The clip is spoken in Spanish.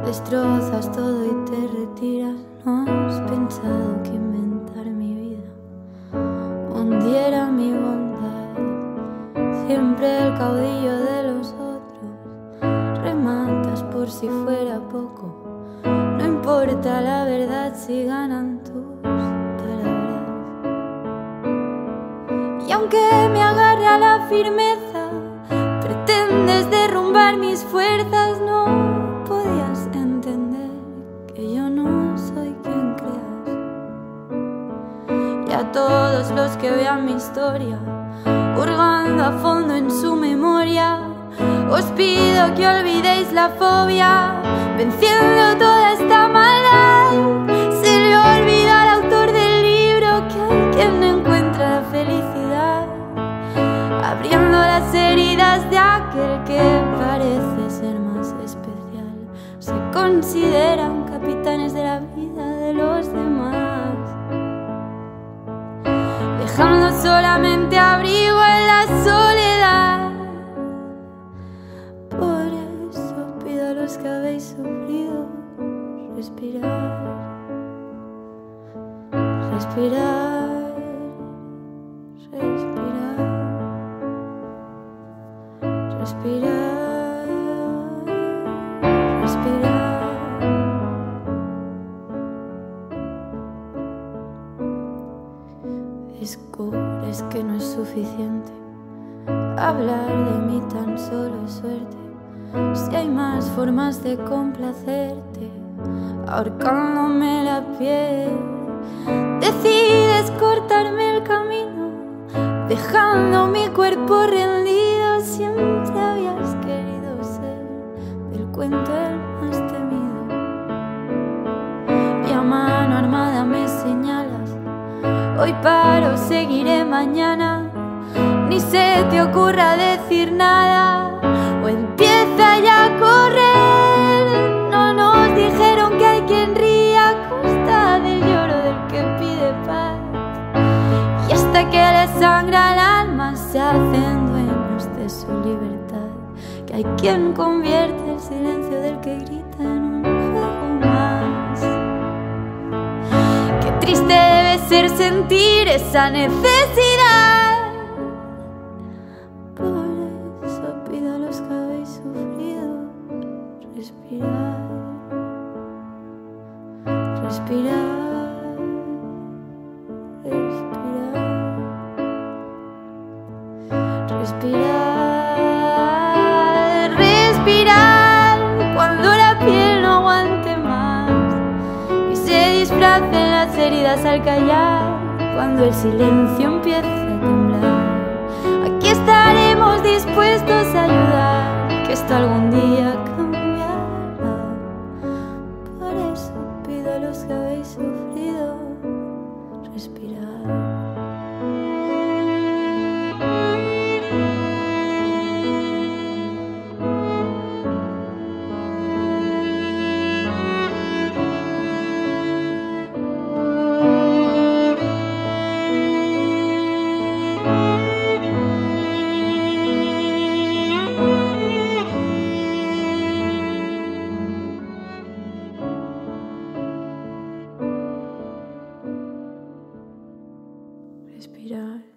Destrozas todo y te retiras. No has pensado que inventar mi vida hundiera mi bondad. Siempre el caudillo de los otros, rematas por si fuera poco. No importa la verdad si ganan tus palabras. Y aunque me agarre a la firmeza, pretendes derrumbar mis fuerzas. No podías entender que yo no soy quien creas. Y a todos los que vean mi historia hurgando a fondo en su memoria, os pido que olvidéis la fobia, venciendo toda esta maldad. Se le olvida al autor del libro que hay quien encuentra la felicidad abriendo las heridas de aquel que parece ser más especial. Se consideran capitanes de la vida de los demás, dejando solamente abrigo en la soledad. Por eso pido a los que habéis sufrido respirar, respirar, respirar, respirar, respirar. Descubres que no es suficiente hablar de mí, tan solo es suerte. Si hay más formas de complacerte, ahorcándome la piel, decides cortarme el camino, dejando mi cuerpo rendido. Siempre habías querido ser del cuento el más temido, y a mano armada me señalas: hoy paro, seguiré mañana. Ni se te ocurra decir nada, o empieza ya a correr. No nos dijeron que hay quien ríe a costa del lloro del que pide paz, y hasta que le sangra el alma se hacen dueños de su libertad. Que hay quien convierte el silencio del que grita en un juego más. Qué triste debe ser sentir esa necesidad. Pido a los que habéis sufrido respirar, respirar, respirar, respirar, respirar. Cuando la piel no aguante más y se disfracen las heridas al callar, cuando el silencio empiece a temblar, aquí estaremos dispuestos a ayudar, que esto algún día cambiará. Por eso pido a los que habéis sufrido respirar. Respirar.